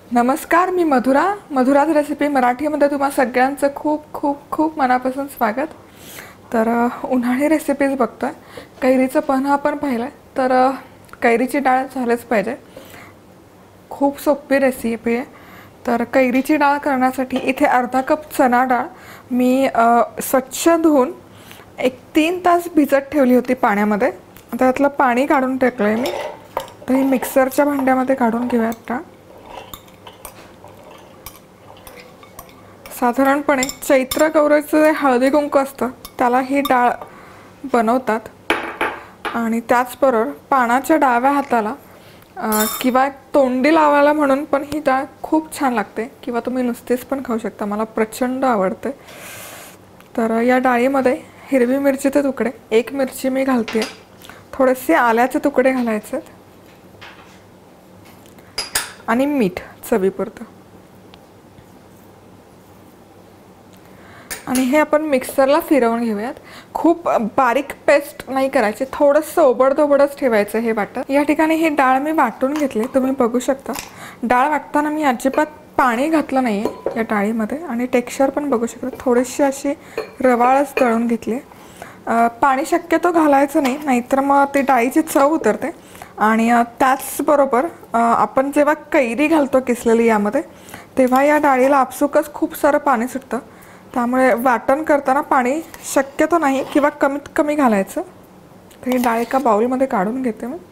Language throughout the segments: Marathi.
नमस्कार, मी मधुराज रेसिपी मराठीमध्ये तुम्हा सगळ्यांचं खूप खूप खूप मनापासून स्वागत। तर उन्हाळी रेसिपीज बघतोय। कैरीचं पण आपण पाहिलं तर कैरीची डाळ झालेच पाहिजे। खूप सोपी रेसिपी आहे। तर कैरीची डाळ करण्यासाठी इथे अर्धा कप चणा डाळ मी स्वच्छ धुवून 1-3 तास भिजत ठेवली होती पाण्यामध्ये। आता यातलं पाणी काढून टाकलंय मी। तर ही मिक्सरच्या भांड्यामध्ये काढून घेऊयात डाळ। साधारणपणे चैत्र गौरीचं जे हळदी कुंकू असतं त्याला ही डाळ बनवतात आणि त्याचबरोबर पानाच्या डाव्या हाताला किंवा तोंडी लावायला म्हणून पण ही डाळ खूप छान लागते किंवा तुम्ही नुसतीच पण खाऊ शकता। मला प्रचंड आवडते। तर या डाळीमध्ये हिरवी मिरचीचे तुकडे 1 मिरची मी घालते, थोडेसे आल्याचे तुकडे घालायचे आणि मीठ चवीपुरतं। आणि हे आपण मिक्सरला फिरवून घेऊयात। खूप बारीक पेस्ट नाही करायची, थोडंसं ओबडधोबडच ठेवायचं हे वाटत। या ठिकाणी ही डाळ मी वाटून घेतली, तुम्ही बघू शकता। डाळ वाटताना मी अजिबात पाणी घातलं नाही आहे या डाळीमध्ये आणि टेक्स्चर पण बघू शकता, थोडीशी अशी रवाळच तळून घेतली। पाणी शक्यतो घालायचं नाही, नाहीतर मग ते डाळीची चव उतरते। आणि त्याचबरोबर आपण जेव्हा कैरी घालतो किसलेली यामध्ये, तेव्हा या डाळीला आपसुकच खूप सारं पाणी सुटतं। त्यामुळे वाटण करताना पाणी शक्यतो नाही किंवा कमीत कमी घालायचं। तर ही डाळ एका बाउलमध्ये काढून घेते मी।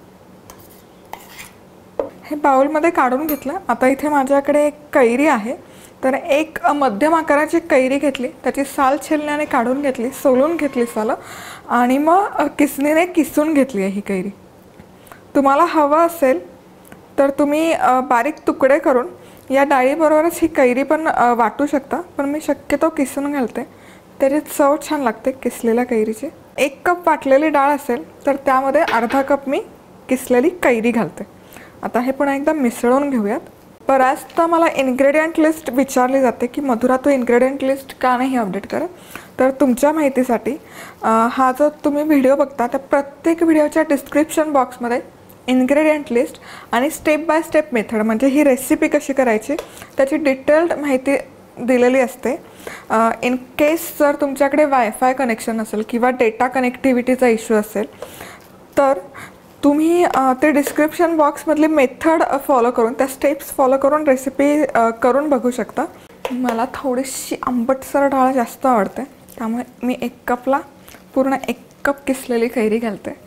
हे बाउलमध्ये काढून घेतलं। आता इथे माझ्याकडे एक कैरी आहे, तर एक मध्यम आकाराची कैरी घेतली, त्याची साल छेलण्याने काढून घेतली, सोलून घेतली साल आणि मग किसणीने किसून घेतली आहे ही कैरी। तुम्हाला हवं असेल तर तुम्ही बारीक तुकडे करून या डाळीबरोबरच ही कैरी पण वाटू शकता, पण मी शक्यतो किसून घालते, त्याची चव छान लागते किसलेल्या कैरीची। 1 कप वाटलेली डाळ असेल तर त्यामध्ये अर्धा कप मी किसलेली कैरी घालते। आता हे पुन्हा एकदा मिसळून घेऊयात। बऱ्याचदा मला इन्ग्रेडियंट लिस्ट विचारली जाते की मधुरा तू इन्ग्रेडियंट लिस्ट का नाही अपडेट करत। तर तुमच्या माहितीसाठी हा जो तुम्ही व्हिडिओ बघता त्या प्रत्येक व्हिडिओच्या डिस्क्रिप्शन बॉक्समध्ये इन्ग्रेडियंट लिस्ट आणि स्टेप बाय स्टेप मेथड म्हणजे ही रेसिपी कशी करायची त्याची डिटेल्ड माहिती दिलेली असते। इन केस जर तुमच्याकडे वायफाय कनेक्शन असेल किंवा डेटा कनेक्टिव्हिटीचा इश्यू असेल तर तुम्ही ते डिस्क्रिप्शन बॉक्समधली मेथड फॉलो करून त्या स्टेप्स फॉलो करून रेसिपी करून बघू शकता। मला थोडीशी आंबटसर डाळ जास्त आवडते, त्यामुळे मी 1 कपला पूर्ण 1 कप किसलेली कैरी घालते।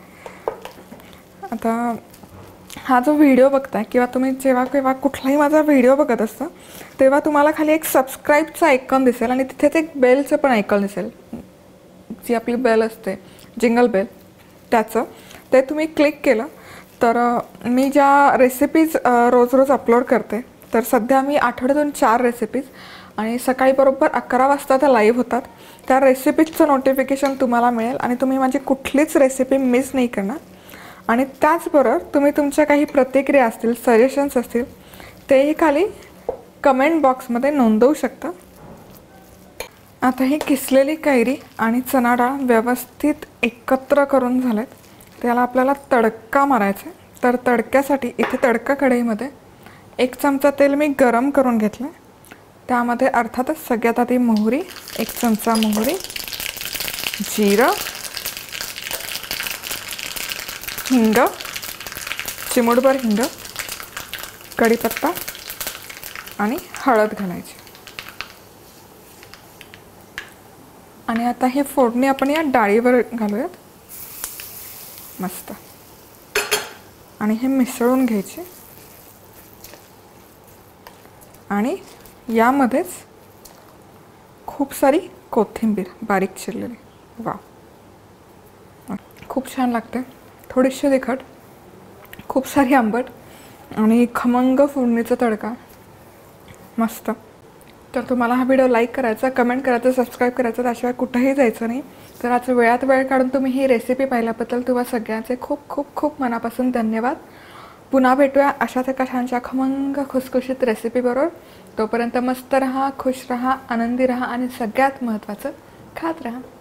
आता हा जो व्हिडिओ बघताय किंवा तुम्ही जेव्हा केव्हा कुठलाही माझा व्हिडिओ बघत असता तेव्हा तुम्हाला खाली एक सबस्क्राईबचं आयकॉन दिसेल आणि तिथेच एक बेलचं पण आयकॉन दिसेल, जी आपली बेल असते जिंगल बेल, त्याचं ते तुम्ही क्लिक केलं तर मी ज्या रेसिपीज रोज रोज अपलोड करते, तर सध्या मी आठवड्यातून 4 रेसिपीज आणि सकाळी बरोबर 11 वाजता त्या लाईव्ह होतात, त्या रेसिपीजचं नोटिफिकेशन तुम्हाला मिळेल आणि तुम्ही माझी कुठलीच रेसिपी मिस नाही करणार। आणि त्याचबरोबर तुम्ही तुमच्या काही प्रतिक्रिया असतील, सजेशन्स असतील, तेही खाली कमेंट बॉक्समध्ये नोंदवू शकता। आता ही किसलेली कैरी आणि चणा डाळ व्यवस्थित एकत्र करून झालेत, त्याला आपल्याला तडका मारायचा आहे। तर तडक्यासाठी इथे तडका कढईमध्ये 1 चमचा तेल मी गरम करून घेतलं, त्यामध्ये अर्थातच सगळ्यात आधी मोहरी, 1 चमचा मोहरी, जिरं, हिंग, चिमूटभर हिंग, कढीपत्ता आणि हळद घालायची। आणि आता ही फोडणी आपण या डाळीवर घालूयात मस्त आणि हे मिसळून घ्यायचे। आणि यामध्येच खूप सारी कोथिंबीर बारीक चिरलेली, वा खूप छान लागते। थोडीशी तिखट, खूप सारी आंबट आणि खमंग फोडणीचा तडका, मस्त। तर तुम्हाला हा व्हिडिओ लाईक करायचा, कमेंट करायचं, सबस्क्राईब करायचं, त्याशिवाय कुठेही जायचं नाही। तर आज वेळात वेळ काढून तुम्ही ही रेसिपी पाहिल्याबद्दल तुम्हा सगळ्यांचे खूप खूप खूप मनापासून धन्यवाद। पुन्हा भेटूया अशाच एका छानशा खमंग खुसखुशीत रेसिपीबरोबर। तोपर्यंत मस्त रहा, खुश रहा, आनंदी रहा आणि सगळ्यात महत्त्वाचं खात रहा।